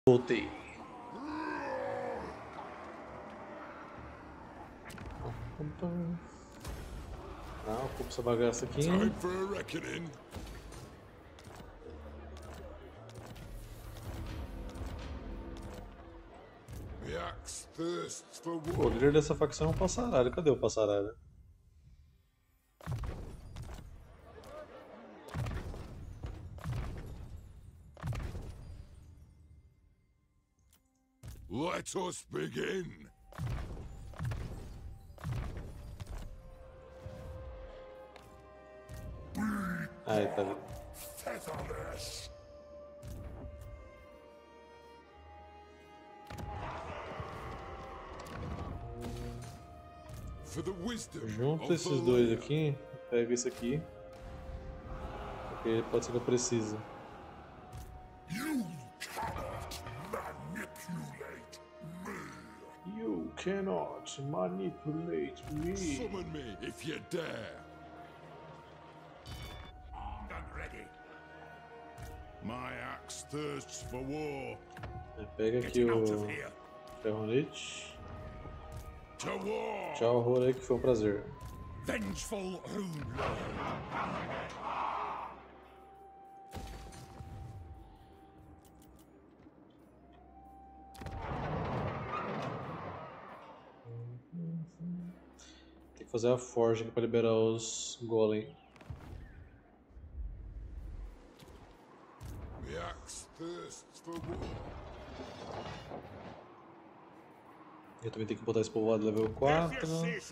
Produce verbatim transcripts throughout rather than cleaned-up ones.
Voltei. Ah, ocupa essa bagaça aqui. Pô, o líder dessa facção é um passaralho. Cadê o passaralho? Let us begin. Aí, tá ali. Junta esses dois aqui, pega esse aqui, porque pode ser que eu precise. You cannot manipulate me. Summon me if you dare. Armed and ready. My axe thirsts for war. Pega aqui o ferronete. Tchau, Horei, que foi um prazer. Vengeful Rune Tem que fazer a forja aqui pra liberar os golem. The axe thirsts for war. Eu também tenho que botar esse povoado level quatro.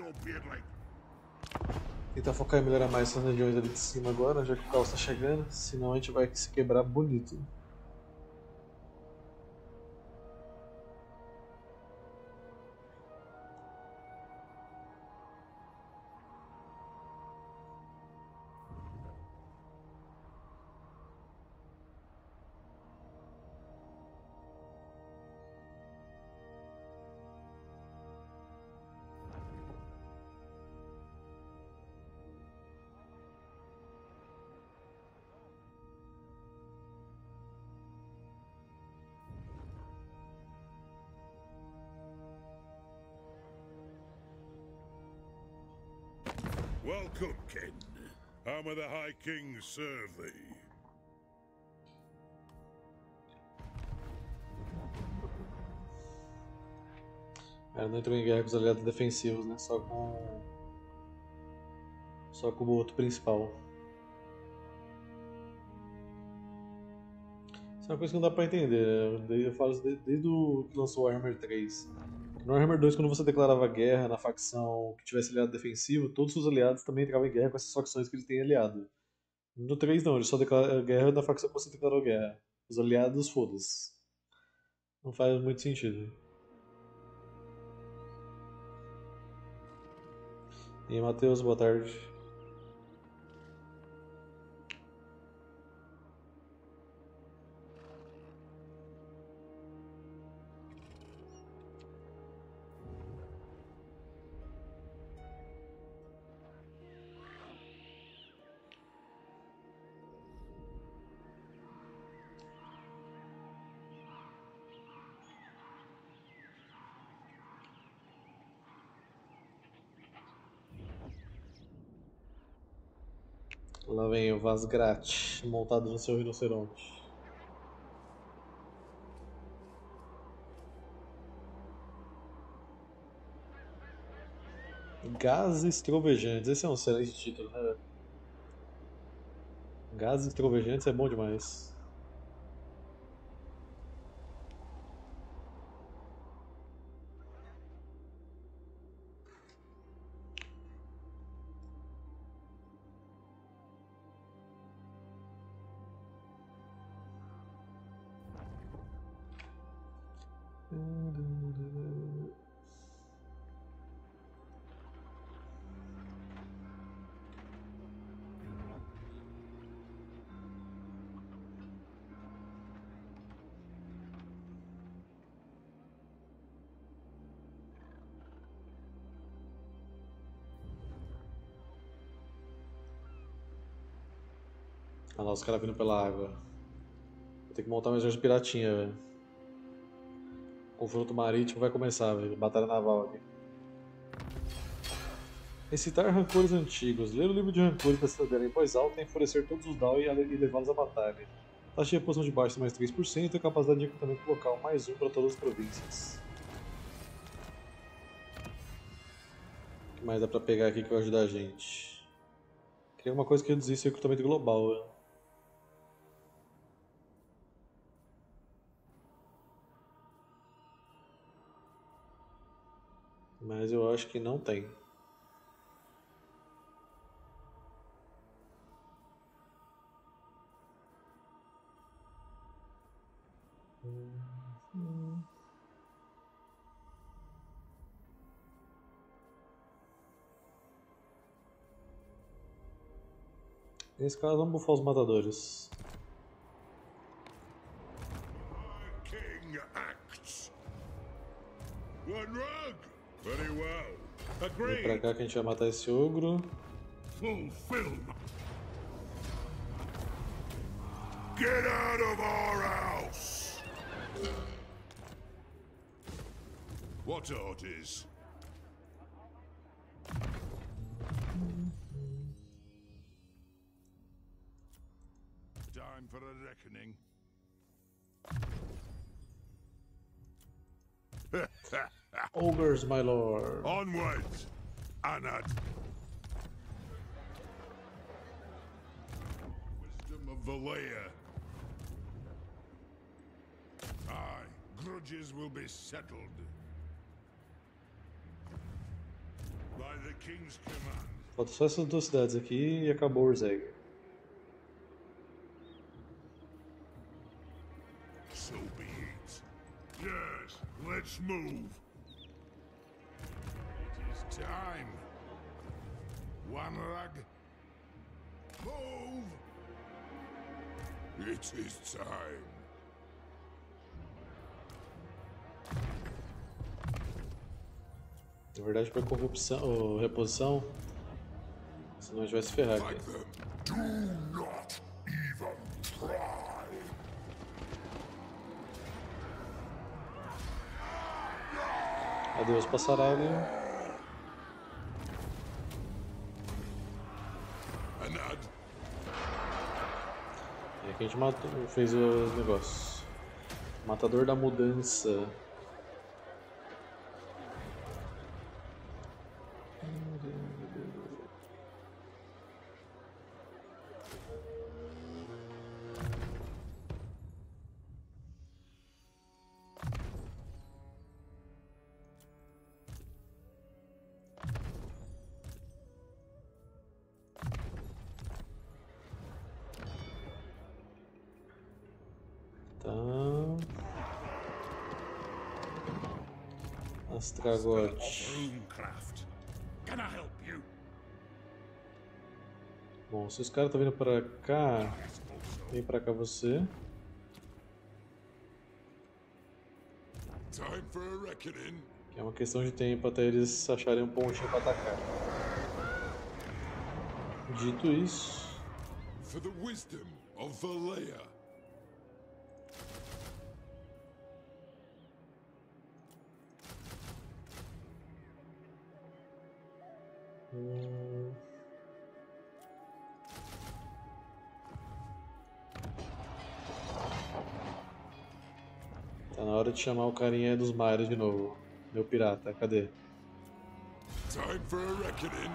Tentar focar em melhorar mais essas regiões ali de cima agora, já que o caos está chegando, senão a gente vai se quebrar bonito. Welcome, kin. How may the High King serve thee? Ela não entrou em guerra com os aliados defensivos, né? Só com. Só com o outro principal. Isso é uma coisa que não dá pra entender. Eu falo isso desde o que lançou o Warhammer três. No Warhammer dois, quando você declarava guerra na facção que tivesse aliado defensivo, todos os seus aliados também entravam em guerra com essas facções que ele tem aliado. No três não, ele só declara guerra da facção que você declarou guerra. Os aliados, foda-se. Não faz muito sentido. E aí, Matheus, boa tarde. Lá vem o Vasgrat, montado no seu rinoceronte. Gases trovejantes, esse é um excelente título, né? Gases trovejantes é bom demais. Ah, nossa, os caras vindo pela água. Vou ter que montar um exército de piratinha, velho. confronto marítimo vai começar, velho. Batalha naval aqui. Recitar rancores antigos. Ler o livro de rancores da cidadela em voz alta e enfurecer todos os Dao e levá-los à batalha. Taxa de reposição de baixa mais três por cento e capacidade de recrutamento local mais um para todas as províncias. O que mais dá pra pegar aqui que vai ajudar a gente? Queria uma coisa que reduzisse o recrutamento global. Né? Mas eu acho que não tem. Nesse caso, vamos bufar os matadores. King acts. One rug. Very well. Vem pra Agreed. cá que a gente vai matar esse ogro. Fulfill. Get out of our house. What orders? Time for a reckoning. Ogres, my lord. Onward, Anad. Wisdom of Valea. Aye, grudges will be settled. By the King's command. Falta só essas duas cidades aqui e acabou o Urzeg. So be it. Yes, let's move. It is time. One rug. Move. It is time. Na verdade, pra corrupção, ou reposição, senão a gente vai se ferrar aqui. Like them. Do not even try. Adeus, passaralho. Anad. E aqui a gente matou, fez os negócios. Matador da mudança. Tá. Astragote. Runecraft. Can I help you? Bom, se os caras estão vindo pra cá, vem pra cá você. Time for a reckoning. Que é uma questão de tempo até eles acharem um pontinho pra atacar. Dito isso, For the wisdom of Valea. hum, tá na hora de chamar o carinha dos mares de novo. Meu pirata, cadê? Time for a reckoning.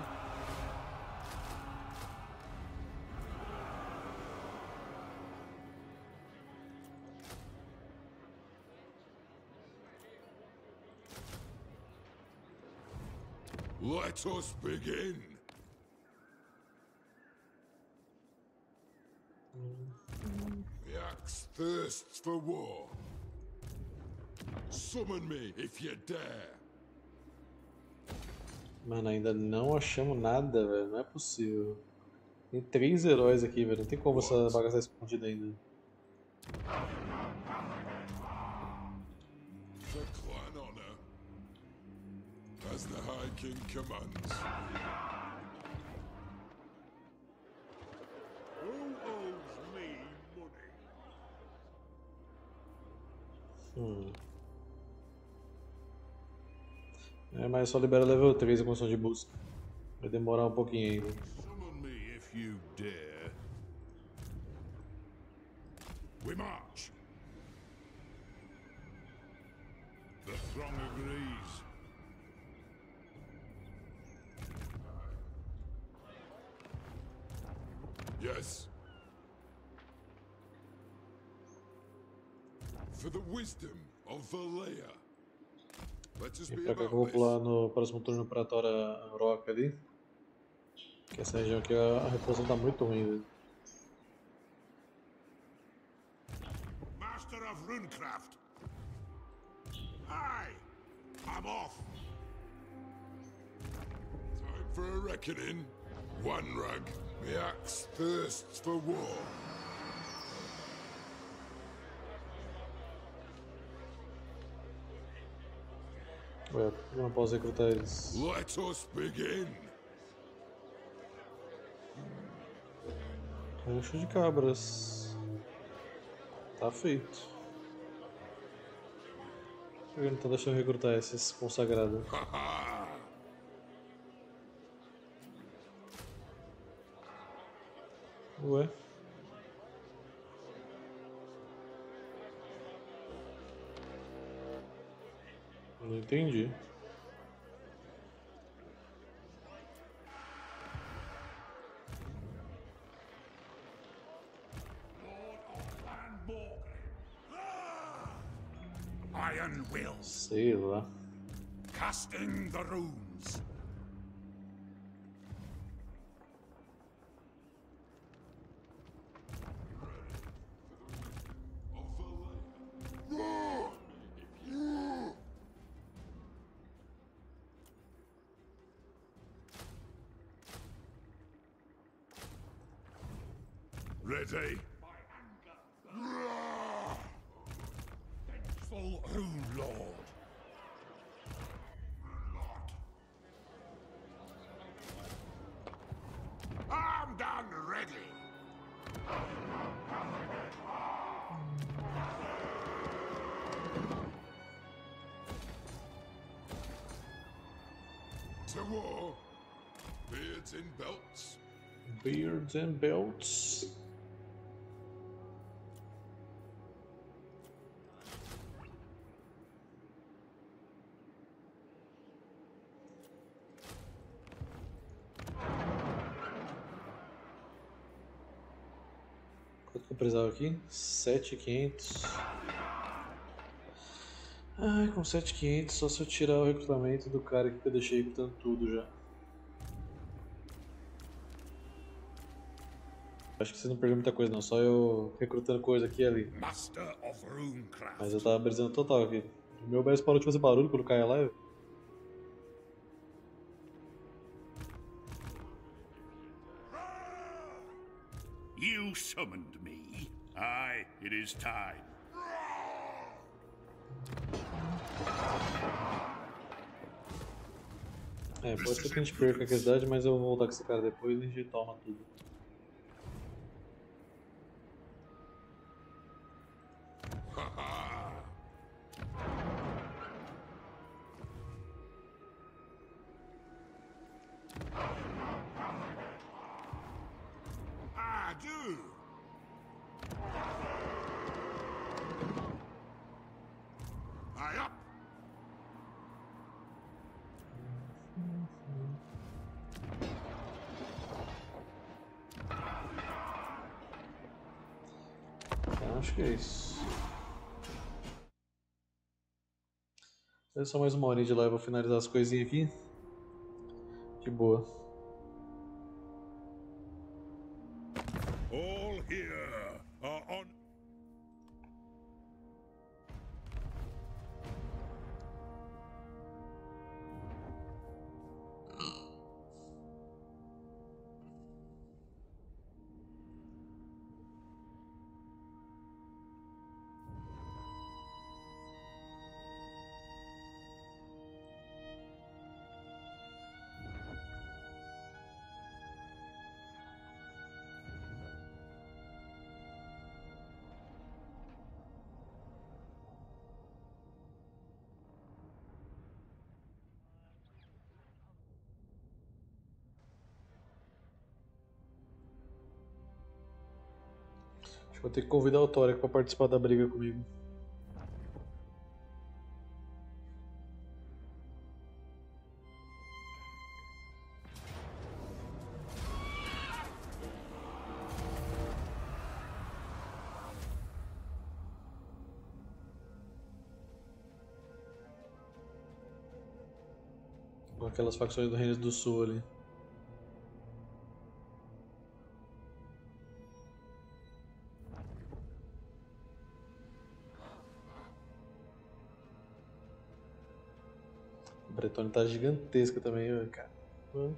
Let us begin. The axe thirsts for war. Summon me if you dare. Mano, ainda não achamos nada, velho. Não é possível. Tem três heróis aqui, velho. Não tem como essa bagaça estar escondida ainda. For clan honor. As the High King commands. Who owes me money? Hum. É, mas só libera level três a condição de busca. Vai demorar um pouquinho ainda. Summon me if you dare. We march. The throng agrees. Yes. For the wisdom of Valea. Let us E be pra cá que eu about vou this. pular no próximo turno pra Tora Rock ali. Que essa região aqui a, a repulsão tá muito ruim, velho. Master of Runecraft. Aye, I'm off. Time for a reckoning. One rug. The axe thirsts for war. Ué, por que eu não posso recrutar eles? Let us begin. Rancho de cabras. Tá feito. Por que ele não tá deixando eu recrutar esses consagrados? Haha. Ué? Eu não entendi. Iron Will. Sei lá. Casting the runes. Ready? Vengeful Rune Lord. Armed and ready. To war. Beards in belts. Beards and belts. Quanto que eu precisava aqui? sete mil e quinhentos. Ai, com sete mil e quinhentos só se eu tirar o recrutamento do cara aqui que eu deixei recrutando tudo já. Acho que você não perdeu muita coisa não, só eu recrutando coisa aqui e ali. Master of Runecraft. Mas eu tava brisando total aqui. O meu B S parou de fazer barulho quando caia lá. Eu... You summoned me. Aye, it is time. É, pode ser que a gente perca a cidade, mas eu vou voltar com esse cara depois e a gente toma tudo. I do. Aye up. Acho que é isso. É só mais uma hora de lá, eu vou finalizar as coisinhas aqui. De boa. All here are on. Vou ter que convidar o Torek pra participar da briga comigo. Com aquelas facções do Reino do Sul ali. A Bretônia tá gigantesca também, cara. Hum.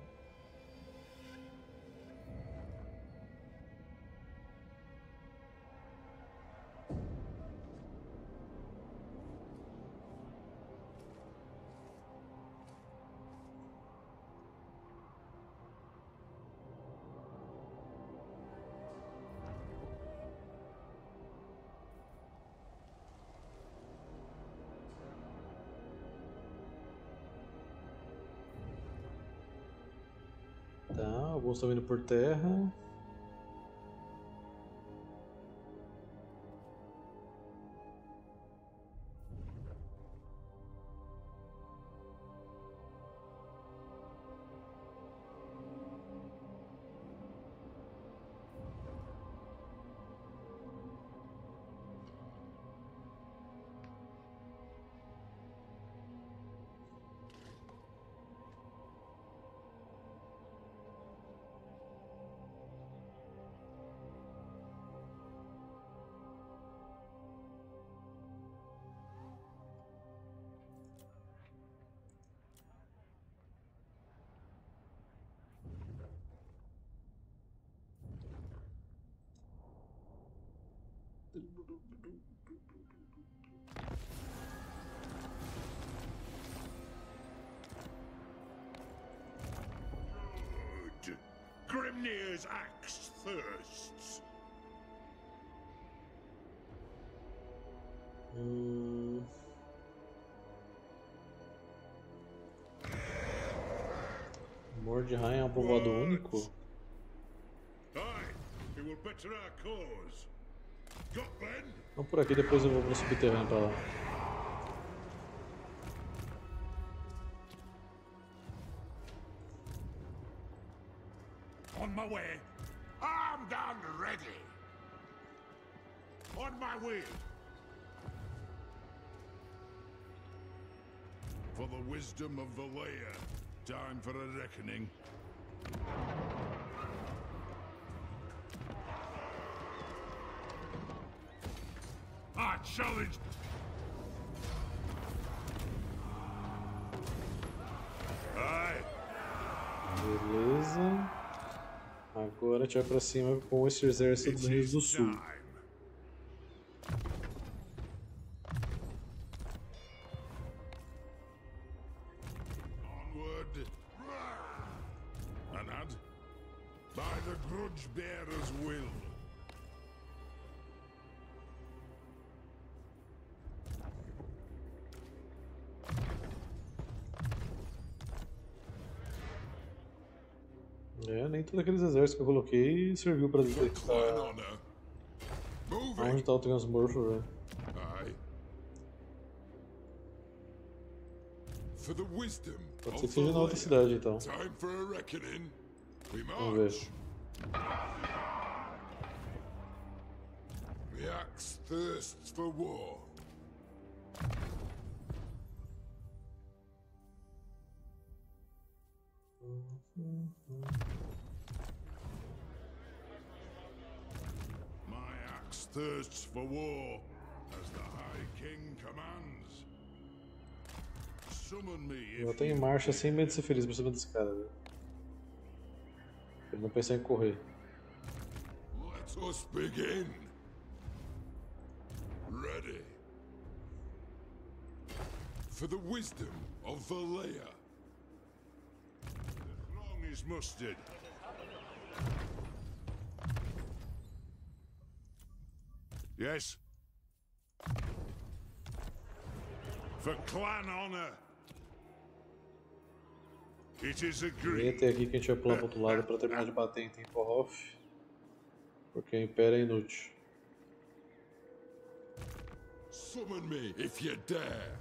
Tá, alguns estão vindo por terra. Good. Grimnir's axe thirsts. Hum... Mordheim é um povoado único? Aye, it will better our cause. Got Ben? Vamos por aqui, depois eu vou pro subterrâneo pra lá. On my way. Armed and ready. On my way. For the wisdom of the layer, time for a reckoning. I challenge. Aye. Beleza. Agora a gente vai pra cima com esse exército dos Reinos do Sul. Onward. Anad. By the grudge bearer's will. É, nem todos aqueles exércitos que eu coloquei serviu pra detectar onde tá o Transmorpho, velho. Pode ser que seja na outra cidade, então. Vamos ver. The axe thirsts for war. My axe thirsts for war, as the High King commands. Summon me Eu if tenho em you marcha dare. sem medo de ser feliz por cima desse cara, velho. Ele não pensa em correr. Let us begin. Ready. For the wisdom of the layer. The throng is mustered. Yes. For clan honor. It is E agreed. até aqui que a gente vai pular pro outro lado pra terminar de bater em Temple Off. Porque o Império é inútil. Summon me if you dare.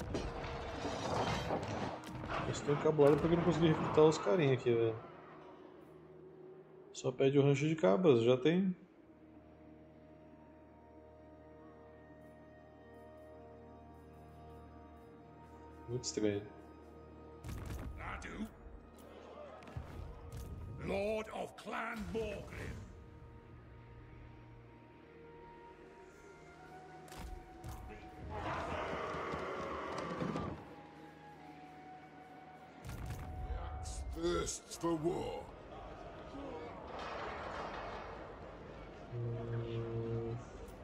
Eu estou encabulado porque eu não consegui recrutar os carinha aqui, velho. Só pede o rancho de cabras, já tem. Muito estranho. Adu, Lord of Clan Morgrim. Thirsts for war. Hum...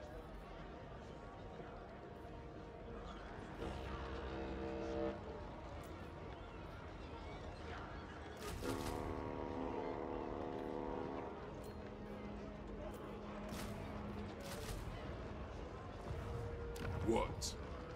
What?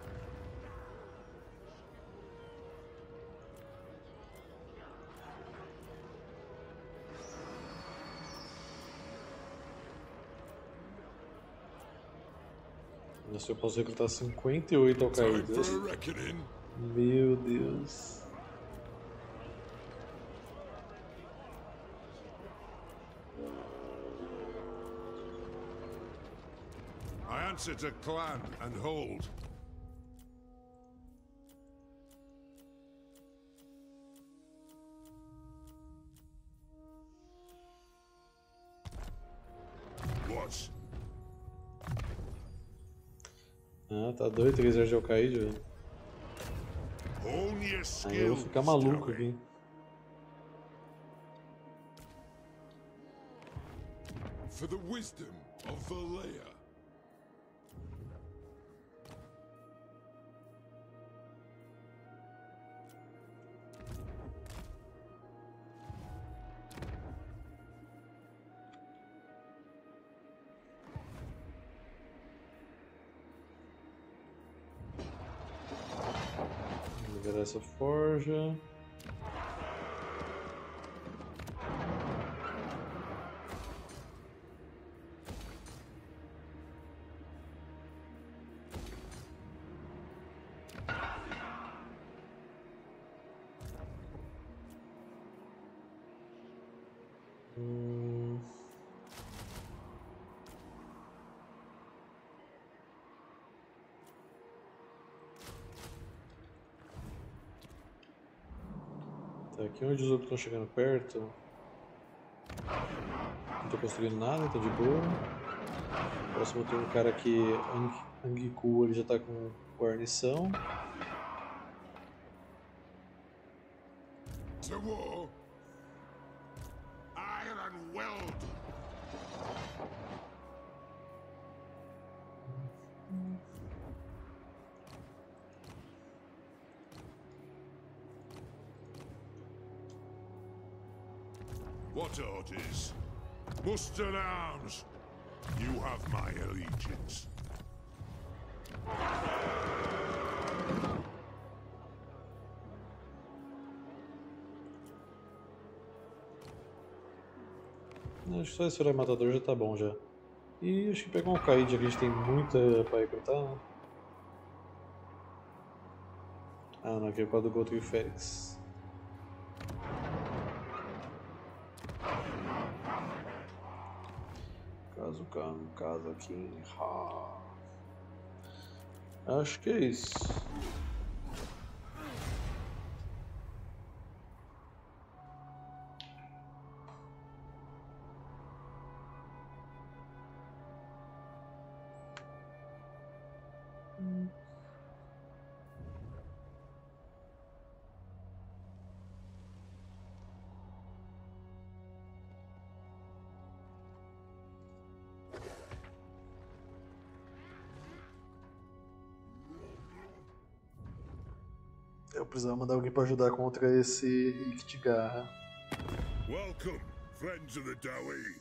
Nossa, eu posso recrutar cinquenta e oito alcaídas. Meu Deus. I answer to clan and hold. What? Ah, tá doido, três horas de alcaíde, velho. Aí eu vou ficar maluco aqui. For the wisdom of Valea. Liberar essa forja. Hum... Tá, aqui onde os outros estão chegando perto. Não tô construindo nada, tá de boa. Próximo tem um cara aqui, Ang Angiku, ele já tá com guarnição. To war. Iron Weld. What orders? Muster arms. You have my allegiance. Acho que só esse herói matador já tá bom já. E acho que pegar um Kaid aqui, a gente tem muita pra recrutar, né? Ah não, aqui é o quadro do Gotrek e Félix. Kazukan, Kazakin, Ha. Acho que é isso. Eu precisava mandar alguém para ajudar contra esse Iktigarra. Welcome, friends of the Dawi.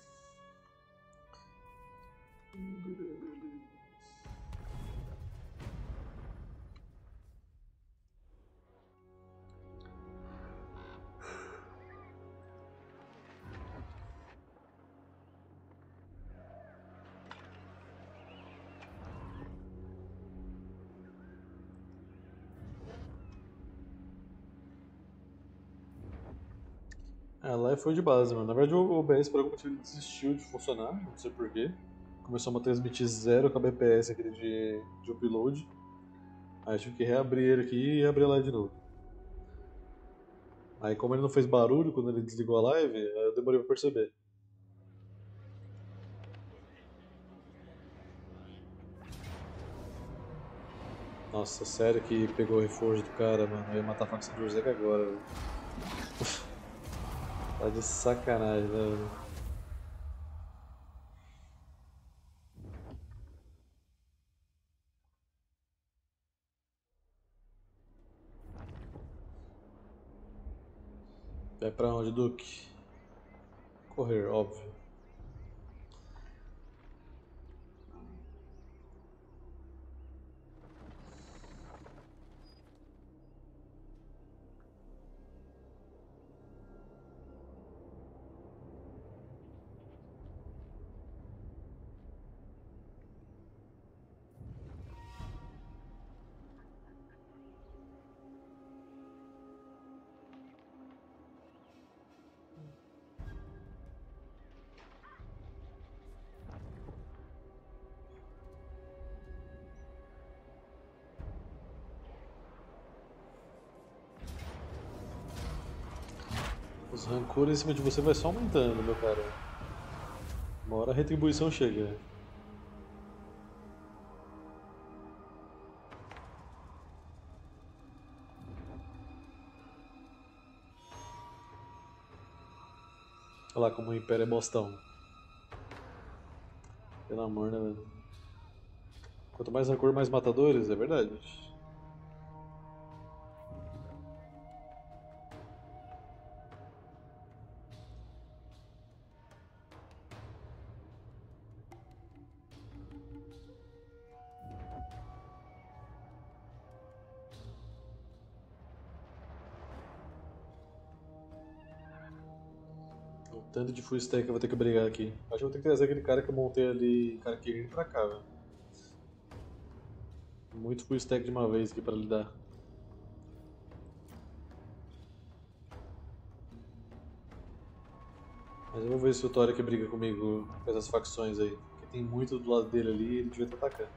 É, lá foi de base, mano. Na verdade o O B S por algum motivo ele desistiu de funcionar, não sei porquê. Começou a transmitir zero com a B P S aquele de, de upload. Aí eu tive que reabrir ele aqui e abrir lá de novo. Aí como ele não fez barulho quando ele desligou a live, eu demorei pra perceber. Nossa, sério que pegou o reforço do cara, mano. Eu ia matar a facção do Urzek agora, velho. Tá de sacanagem, né, velho? Vai pra onde, Duque? Correr, óbvio. Os rancores em cima de você vai só aumentando, meu cara. Uma hora a retribuição chega. Olha lá como o Império é bostão. Pelo amor, né, velho? Quanto mais rancor, mais matadores, é verdade. O tanto de full stack que eu vou ter que brigar aqui. Acho que eu vou ter que trazer aquele cara que eu montei ali, cara querendo pra cá, velho. Muito full stack de uma vez aqui pra lidar. Mas eu vou ver se o Toric briga comigo com essas facções aí. Porque tem muito do lado dele ali e ele devia estar atacando.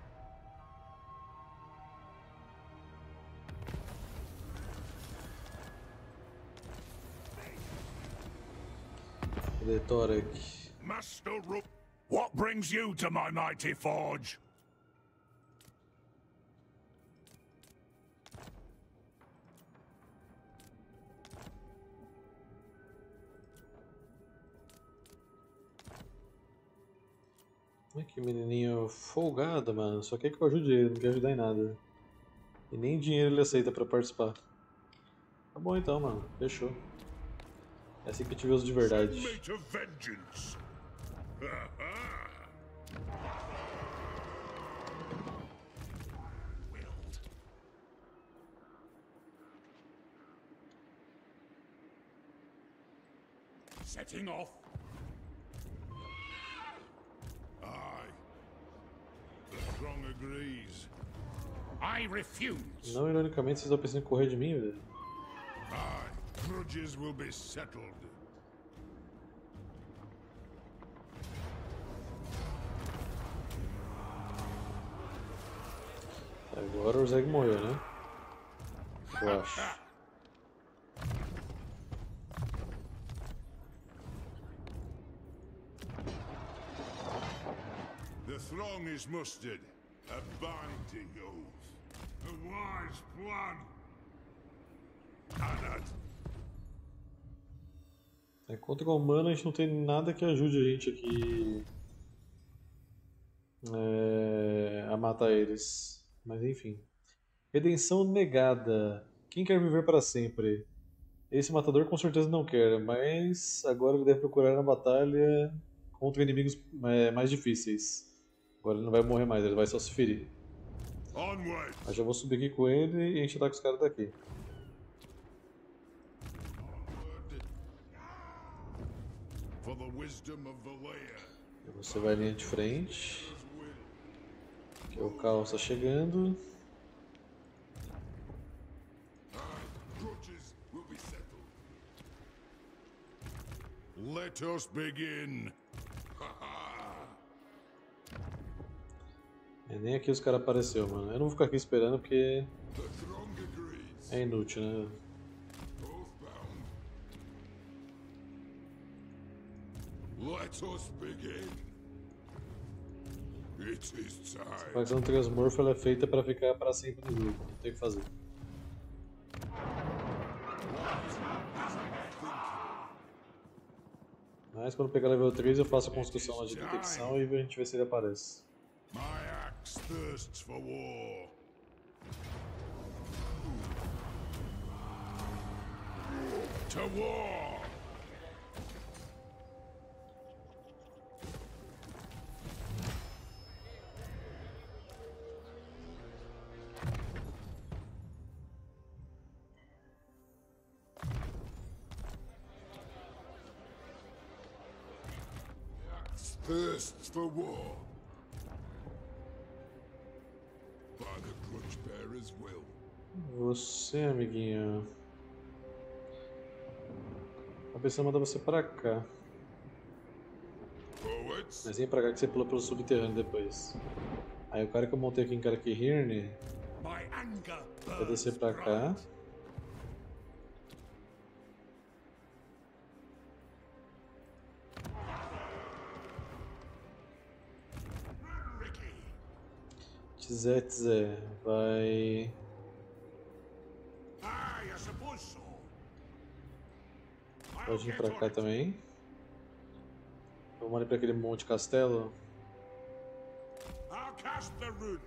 Cadê Toric? Master Rook, what brings you to my mighty forge? Ai, que menininho folgado, mano. Só quer que eu ajude ele, não quer ajudar em nada. E nem dinheiro ele aceita pra participar. Tá bom então, mano. Fechou. É assim que eu te vejo de verdade. Send me to vengeance. Setting off. Aye. The throng agrees. I refuse. Não, ironicamente, vocês estão pensando em correr de mim, velho? Aye. Grudges will be settled. Agora o Urzek morreu, né? Eu acho. The throng is mustered. A binding oath. A wise plan. Anad. É, contra o humano a gente não tem nada que ajude a gente aqui é, a matar eles. Mas enfim. Redenção negada. Quem quer viver para sempre? Esse matador com certeza não quer, mas agora ele deve procurar na batalha contra inimigos é, mais difíceis. Agora ele não vai morrer mais, ele vai só se ferir. Onward. Mas já vou subir aqui com ele e a gente ataca os caras daqui. For the wisdom of Valea. Você vai linha de frente. Aqui o caos está chegando. Grudges will be settled. Let us begin. É, nem aqui os caras apareceu, mano. Eu não vou ficar aqui esperando porque The throng agrees. é inútil, né? Both bound. Let us begin. It is A time. facção Transmorfo ela é feita pra ficar pra sempre no grupo, não tem o que fazer. Mas quando pegar level três eu faço a construção lá de detecção e a gente vê se ele aparece. My axe thirsts for war. To war! Thirsts for war. By the grudge bearer's will. Você, amiguinho. A pessoa manda você pra cá. Forwards. Mas vem pra cá que você pula pelo subterrâneo depois. Aí o cara que eu montei aqui em Karakihirne My anger vai burns descer pra cá. bright. Ricky. Tzé, Tzé. Vai. Ah, I suppose so. I'll Pode vir get pra on cá it. também. Vamos ali pra aquele monte castelo. I'll cast the runes.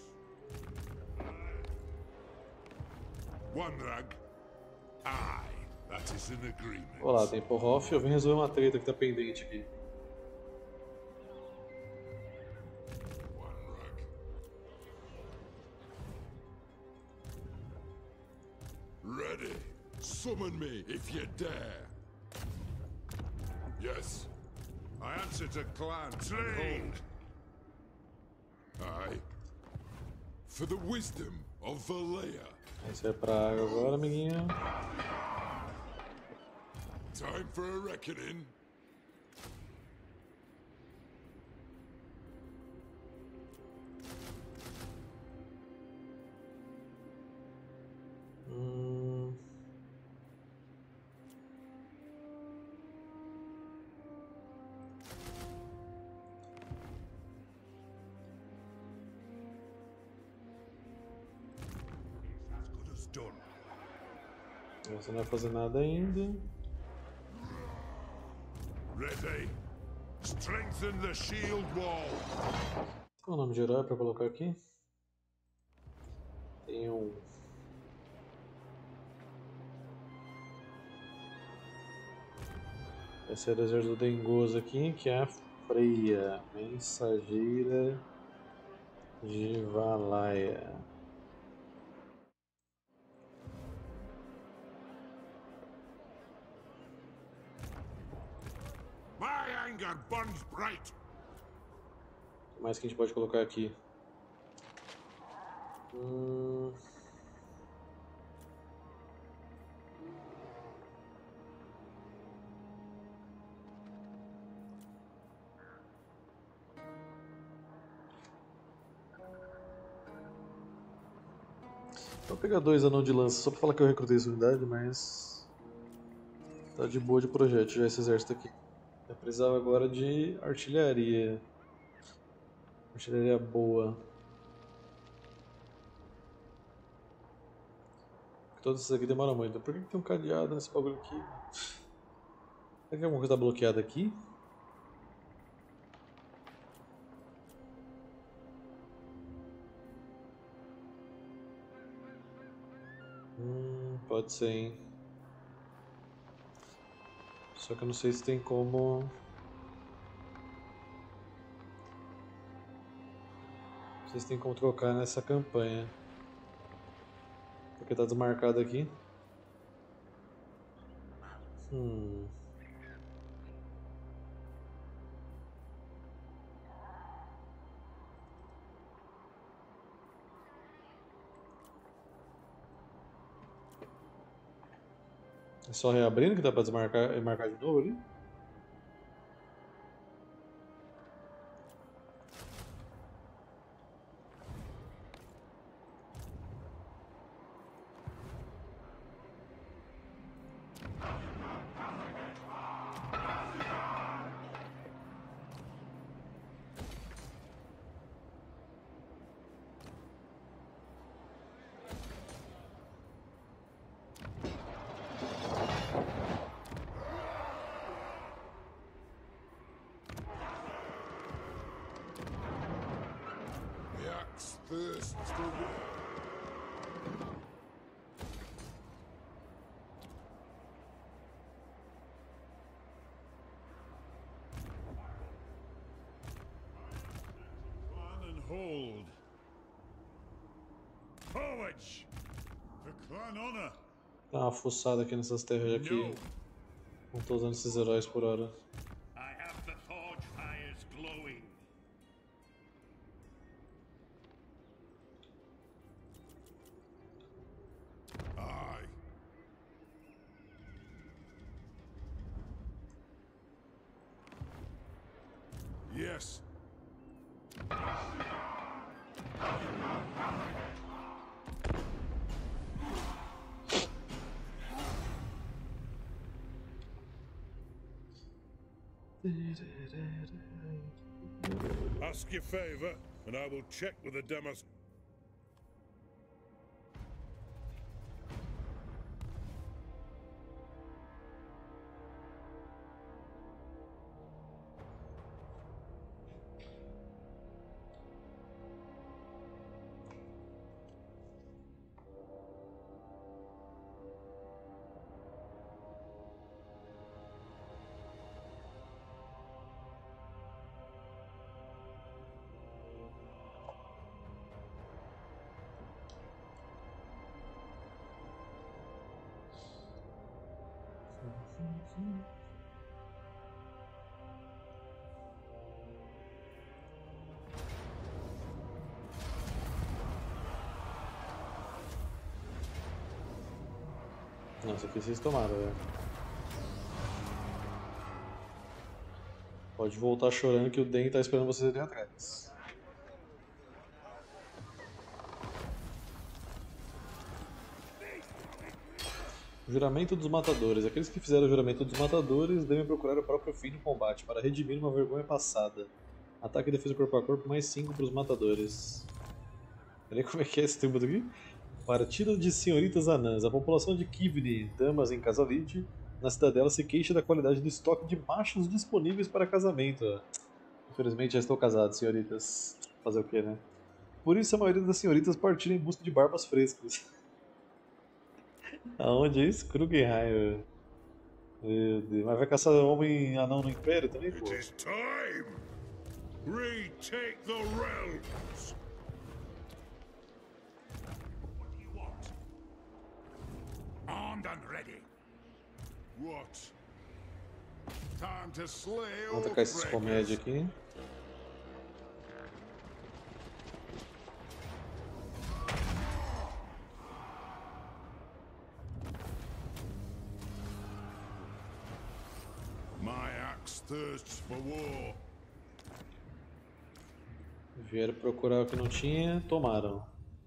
One rug. Aye, that is an agreement. Olá, tem Porroff. Eu vim resolver uma treta que tá pendente aqui. One rug. Ready. Summon me if you dare. Yes. I answer to clan. Slain. Aye. For the wisdom of Valea. Aí você vai pra água agora, amiguinho. Time for a reckoning. Hum... As good as done. Você não vai fazer nada ainda. Ready. Strengthen the shield wall. Qual é o nome de herói pra colocar aqui? Tem um. Esse é o exército do Dengoso aqui, que é a Freya, mensageira de Valaya. My anger burns bright. O que mais que a gente pode colocar aqui? Hum... Vou pegar dois anão de lança só pra falar que eu recrutei essa unidade, mas tá de boa de projeto já esse exército aqui. Eu precisava agora de artilharia. Artilharia boa. Todos esses aqui demoram muito. Por que que tem um cadeado nesse bagulho aqui? Será que alguma coisa tá bloqueada aqui? Hum, pode ser, hein? Só que eu não sei se tem como... Não sei se tem como trocar nessa campanha. Porque tá desmarcado aqui. Hum... É só reabrindo que dá pra desmarcar e marcar de novo ali? thirsts for war. Plan and hold. Forwards! For clan honor! Dá uma fuçada aqui nessas terras aqui. Não tô usando esses heróis por hora. I have the forge fires glowing. Aye. Yes. Ask your favor, and I will check with the Damas. Nossa, aqui vocês tomaram, velho. Pode voltar chorando que o Den tá esperando vocês ali atrás. Juramento dos Matadores. Aqueles que fizeram o Juramento dos Matadores devem procurar o próprio fim no combate para redimir uma vergonha passada. Ataque e defesa corpo a corpo mais cinco para os Matadores. Olha como é que é esse tributo aqui. Partida de senhoritas anãs. A população de Kivni, damas em Casalite, na cidadela se queixa da qualidade do estoque de machos disponíveis para casamento. Infelizmente já estou casado, senhoritas. Fazer o que, né? Por isso a maioria das senhoritas partiram em busca de barbas frescas. Aonde é isso? Krugenheim. Meu Deus. Mas vai caçar homem anão no Império também, pô? It is time. Retake the realms. Armed and ready. What? Time to slay. Vamos atacar esses comédias aqui. My axe thirsts for war. Vieram procurar o que não tinha, tomaram.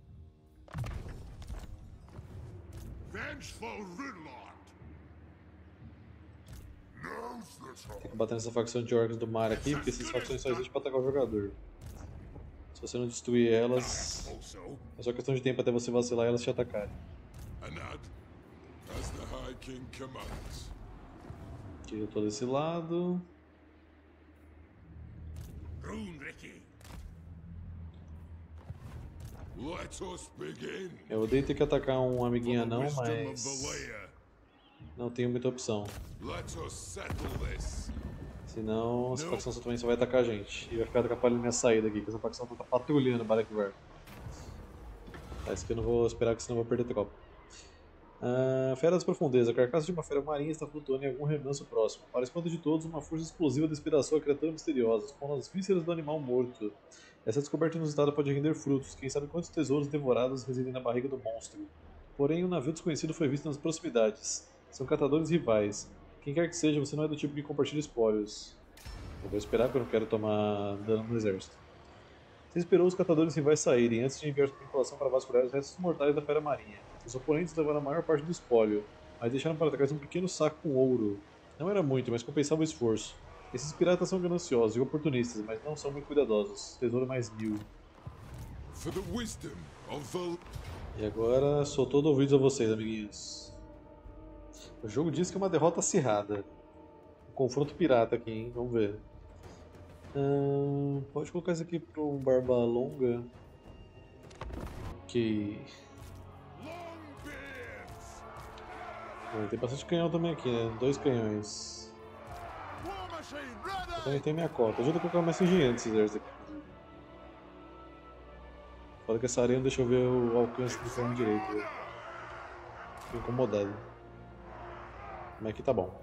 Vengeful Rinlord. Tem que bater nessa facção de orcs do mar aqui, porque essas facções só existem pra atacar o jogador. Se você não destruir elas, é só questão de tempo até você vacilar e elas te atacarem. Anad, as the High King commands. Aqui eu tô desse lado. Runriki. Let us begin. Eu odeio ter que atacar um amiguinho anão, mas não tenho muita opção. Let us settle this. Senão essa facção só também só vai atacar a gente. E vai ficar atrapalhando minha saída aqui, que essa facção tá patrulhando Barakvar. Tá, isso aqui eu não vou esperar, que senão eu vou perder tropa. Uh, fera das profundezas. A carcaça de uma fera marinha está flutuando em algum remanso próximo. Para espanto de todos, uma força explosiva despedaçou a criatura misteriosa, expondo as vísceras do animal morto. Essa descoberta inusitada pode render frutos. Quem sabe quantos tesouros devorados residem na barriga do monstro. Porém, um navio desconhecido foi visto nas proximidades. São catadores rivais. Quem quer que seja, você não é do tipo que compartilha espólios. Eu vou esperar, porque eu não quero tomar dano no exército. Você esperou os catadores rivais saírem, antes de enviar sua tripulação para vasculhar os restos mortais da fera marinha. Os oponentes levaram a maior parte do espólio, mas deixaram para trás um pequeno saco com ouro. Não era muito, mas compensava o esforço. Esses piratas são gananciosos e oportunistas, mas não são muito cuidadosos. Tesouro mais mil. For the wisdom of the... E agora sou todo ouvido a vocês, amiguinhos. O jogo diz que é uma derrota acirrada. Um confronto pirata aqui, hein? Vamos ver. Hum, pode colocar isso aqui para um barba longa. Ok. Bom, tem bastante canhão também aqui, né? Dois canhões. Eu também tenho minha cota. Ajuda a colocar mais engenheiro desses exércitos aqui, inclusive. Fora que essa área não deixa eu ver o alcance do canhão direito, velho. Fico incomodado. Mas aqui tá bom.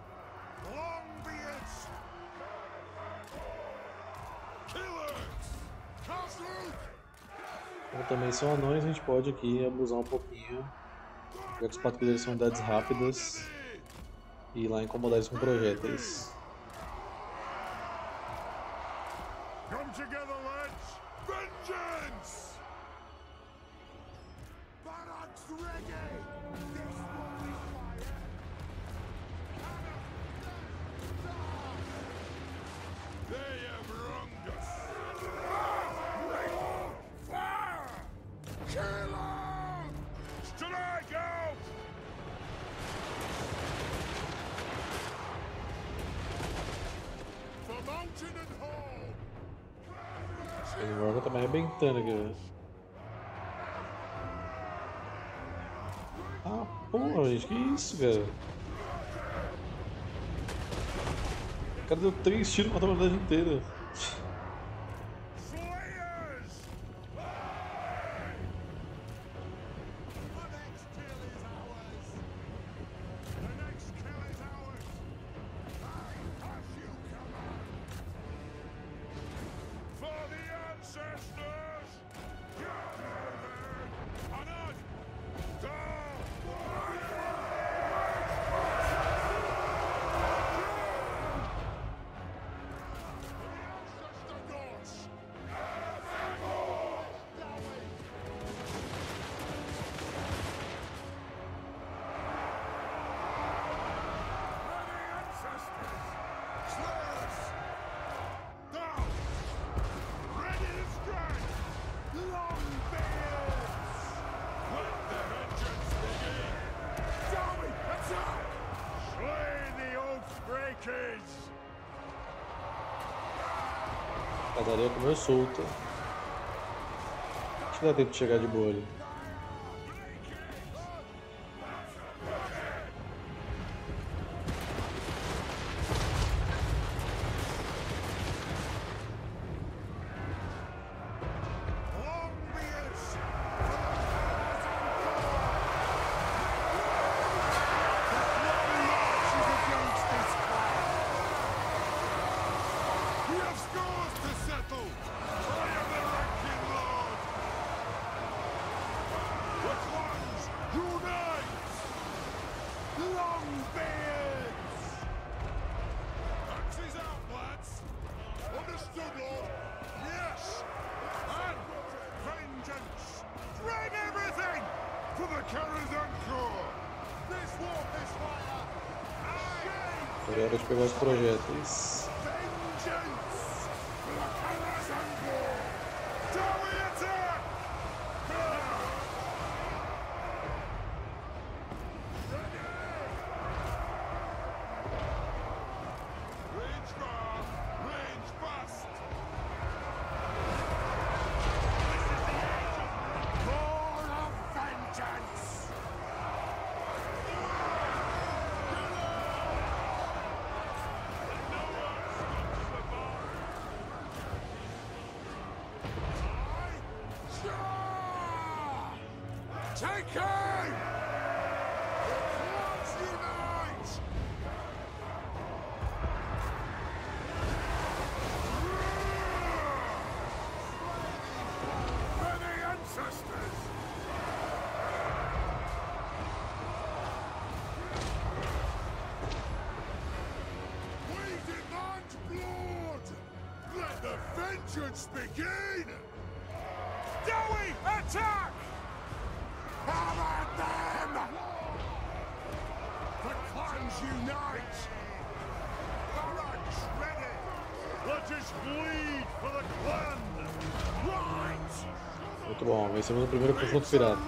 Como também são anões, a gente pode aqui abusar um pouquinho. Já que os patrulheiros são unidades rápidas. E ir lá incomodar eles com projéteis. Come together, lads! Vengeance! Barracks ready! This will be fire! They have wronged us! Fire! Kill them! Strike out! For mountain and hall! O órgão tá me arrebentando aqui, velho. Ah, porra, gente, que isso, cara? O cara deu três tiros pra matar a unidade inteira. A padaria comeu solta. Acho que dá tempo de chegar de boa ali. Agora é hora de pegar os projéteis. Take aim! Let's unite! For the ancestors! We demand blood! Let the vengeance begin! Dowie, attack! Come at them! The clans unite! Barracks ready! Let us bleed for the clan! Right! Muito bom, vencemos o primeiro confronto pirata.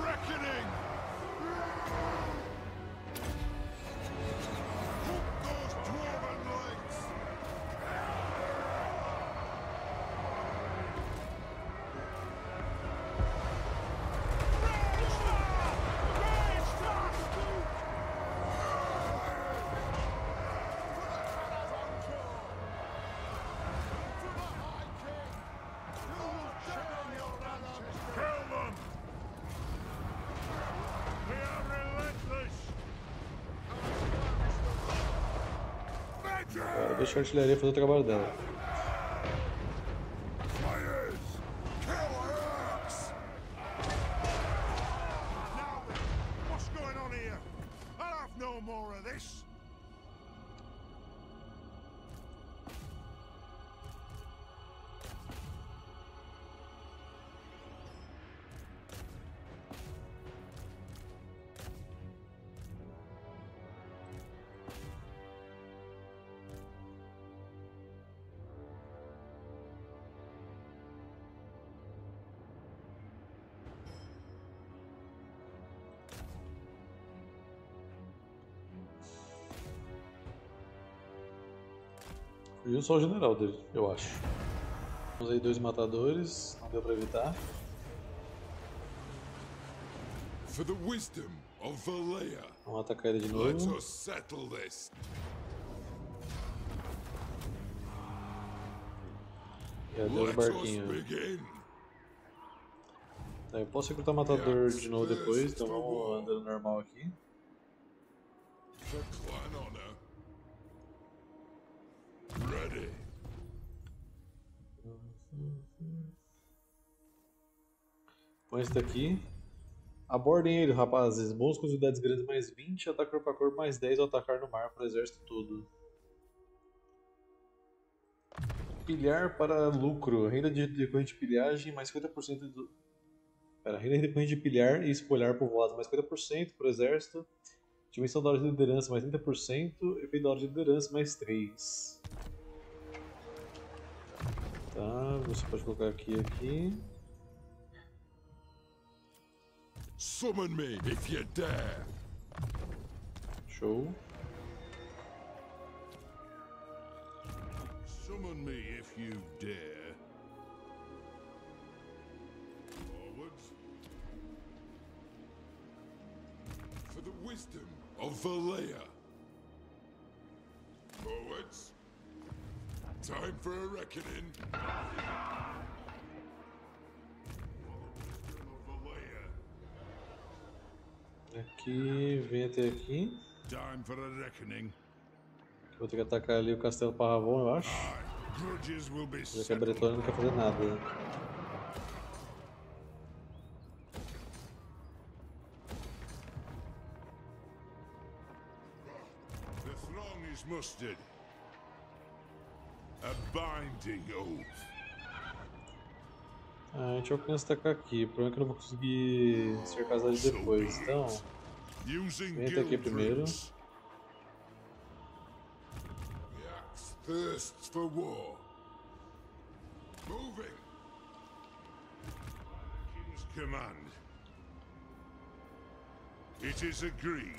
Agora deixa a artilharia fazer o trabalho dela. Fugiu só o general dele, eu acho. Usei dois matadores, não deu pra evitar. For the wisdom of Valea, Vamos atacar ele de let novo. us settle this. E adeus Let barquinho. us begin. Tá, eu posso recrutar matador de novo depois, então vamos andando normal aqui. For clan honor. Ready. Põe esse daqui. Abordem ele, rapazes. Bons com as unidades grandes mais vinte, ataque corpo a corpo mais dez ao atacar no mar para o exército todo. Pilhar para lucro. Renda de decorrente de pilhagem mais cinquenta por cento do... Pera, renda decorrente de pilhar e espolhar povoados mais cinquenta por cento para o exército. Dimensão da hora de liderança mais trinta por cento. Efeito da hora de liderança mais três. Tá, você pode colocar aqui aqui. Summon me if you dare. Show. Summon me if you dare. Forwards. For the wisdom of Valea. Forwards. Time for a reckoning. Aqui, vem até aqui. Time for a reckoning. Vou ter que atacar ali o Castelo Parravon, eu acho. Grudges will be Já que a Bretônia não quer fazer nada. The throng is mustered. A binding oath. Ah, a gente alcança atacar aqui. O problema é que eu não vou conseguir cercar as áreas depois. Então, vem até aqui primeiro. The axe thirsts for war. Moving. King's command. It is agreed.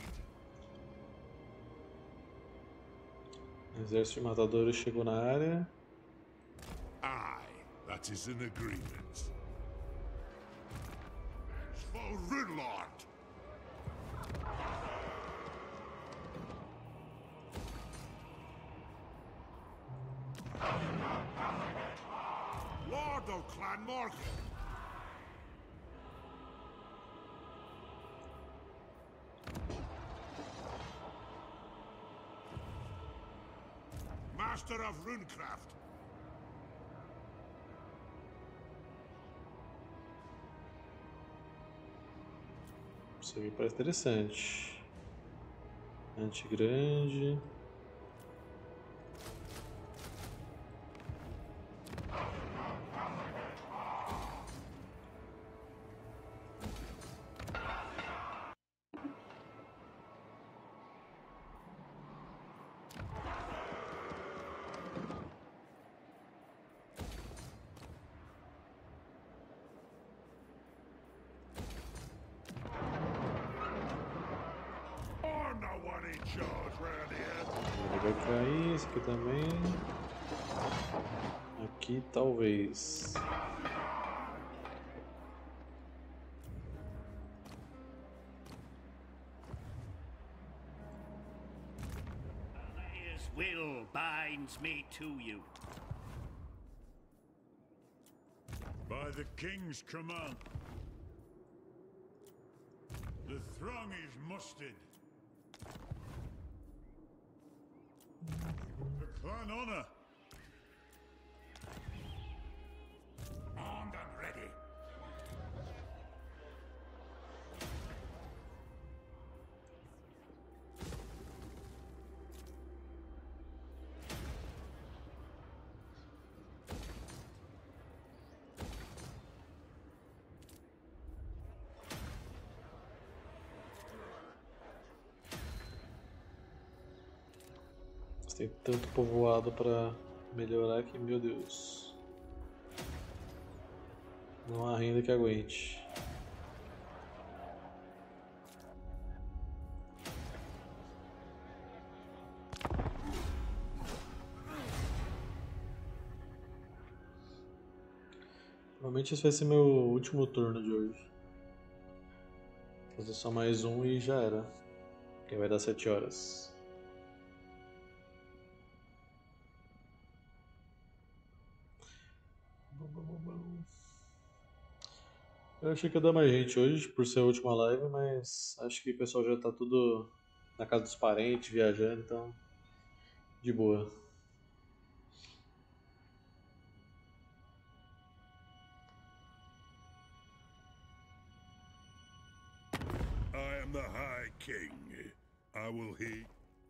Exército de matadores chegou na área. Aye, that is an agreement. For Rinlord. Lord of Clan Morgan. Master of Runecraft. Isso aí parece interessante. Antigrande. Vai cair, esse aqui também. Aqui talvez. His will binds me to you. By the king's command. The throng is mustered. For clan honor. Armed and ready. Tem tanto povoado para melhorar que, meu Deus, não há renda que aguente. Provavelmente esse vai ser meu último turno de hoje. Vou fazer só mais um e já era. Que vai dar sete horas. Eu achei que ia dar mais gente hoje, por ser a última live, mas acho que o pessoal já tá tudo na casa dos parentes, viajando, então de boa. I am the High King. I will heed.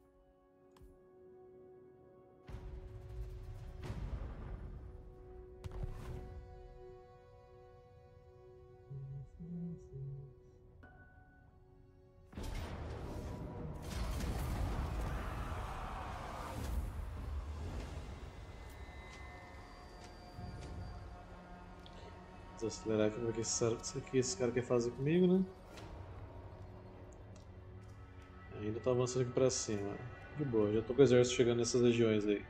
Vou acelerar aqui pra ver o que esse cara quer fazer comigo, né? Ainda tô avançando aqui pra cima. De boa, já tô com o exército chegando nessas regiões aí.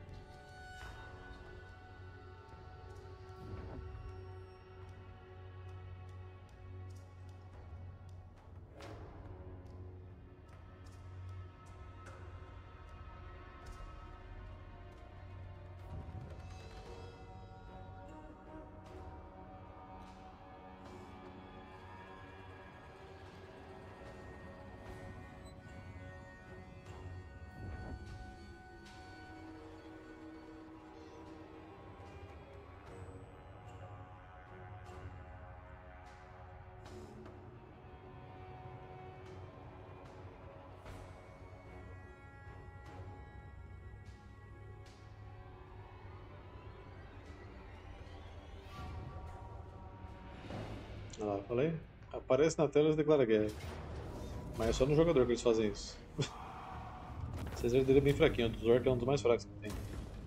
Olha lá, falei? Aparece na tela e declara guerra. Mas é só no jogador que eles fazem isso. Esse exército dele é bem fraquinho, o dos orcs é um dos mais fracos que tem.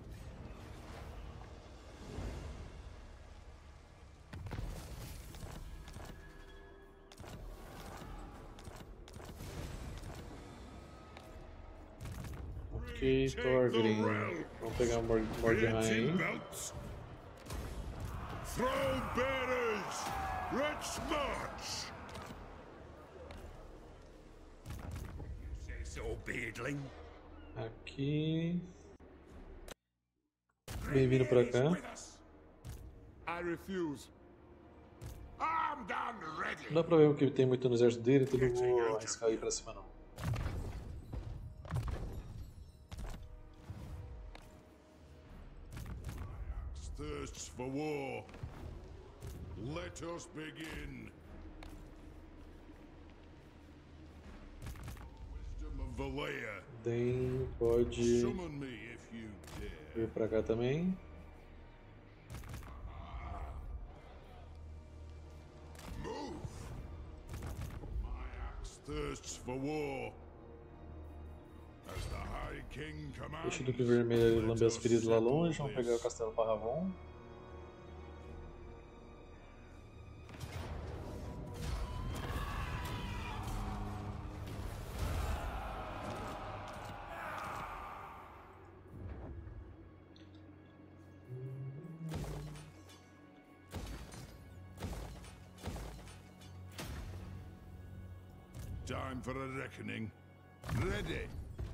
Ok, Thorgrim. Vamos pegar o Mord Mordheim aí. Throne bearers, let's march. You say so, beardling. Aqui. Bem-vindo pra cá. I refuse. Armed and ready. Não dá pra ver o que tem muito no exército dele, então não vou arriscar ir pra cima não. Thirsts for war. Let us begin. Wisdom of Valea. Den pode Summon me if you dare. vir pra cá também. Move. My axe thirsts for war. As the High King commands. Deixa o Duque Vermelho ali lamber as feridas lá longe. Vamos pegar o Castelo Parravon. Time for a reckoning. Ready.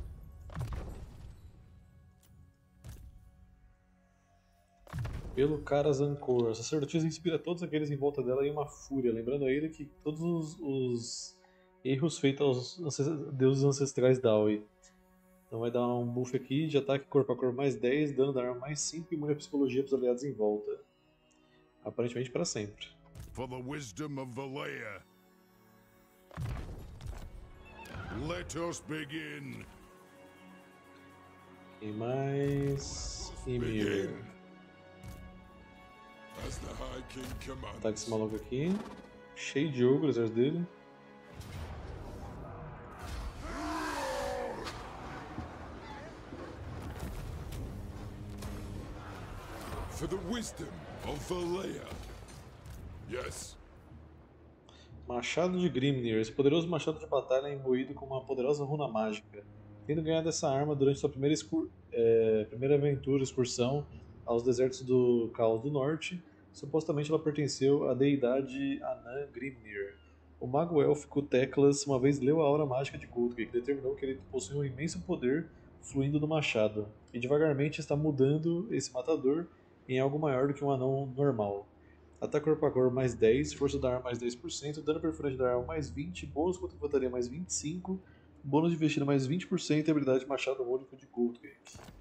Pelo Karazhan-Kor. A sacerdotisa inspira todos aqueles em volta dela em uma fúria, lembrando a ele que todos os, os erros feitos aos ancest deuses ancestrais Dawi. Então vai dar um buff aqui de ataque corpo a corpo mais dez, dano da arma mais cinco e imune à psicologia para os aliados em volta. Aparentemente para sempre. For the wisdom of Valea. Let us begin. E mais... Ymir. As the High King commands. Ataque esse maluco aqui. Cheio de ogro, o exército dele. For the wisdom of Valea. Yes. Machado de Grimnir. Esse poderoso machado de batalha é imbuído com uma poderosa runa mágica. Tendo ganhado essa arma durante sua primeira, excur... é... primeira aventura, excursão aos desertos do Caos do Norte, supostamente ela pertenceu à deidade Anã Grimnir. O mago élfico Teclas uma vez leu a aura mágica de Guthrum, que determinou que ele possui um imenso poder fluindo do machado, e devagarmente está mudando esse matador em algo maior do que um anão normal. Ataque corpo a corpo mais dez, força da arma mais dez por cento, dano perfurante da arma mais vinte, bônus contra infantaria mais vinte e cinco, bônus de vestido mais vinte por cento e habilidade machado único de Guthrum.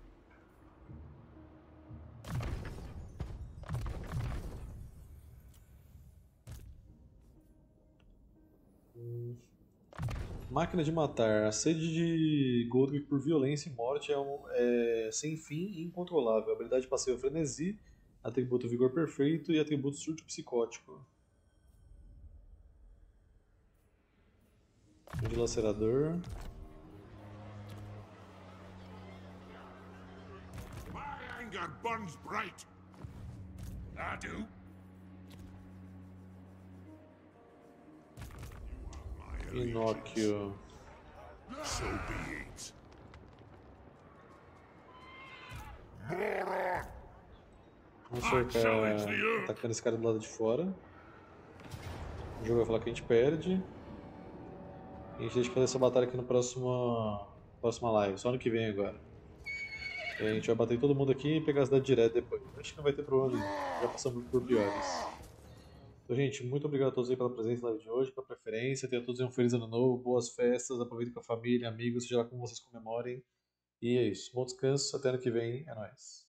Hum. Máquina de matar. A sede de Goldrick por violência e morte é, um, é sem fim e incontrolável. Habilidade passiva frenesi, atributo vigor perfeito e atributo surto psicótico. Dilacerador. My anger burns bright. I do. Pinóquio. So be it. Vamos cercar atacando esse cara do lado de fora. O jogo vai falar que a gente perde. E a gente deixa fazer essa batalha aqui no próximo próxima live, só no que vem agora. E a gente vai bater em todo mundo aqui e pegar a cidade direto depois. Acho que não vai ter problema nenhum, já passamos por piores. Então, gente, muito obrigado a todos aí pela presença na live de hoje, pela preferência. Tenham todos um feliz ano novo, boas festas, aproveitem com a família, amigos, seja lá como vocês comemorem. E é isso. Bom descanso, até ano que vem, é nóis.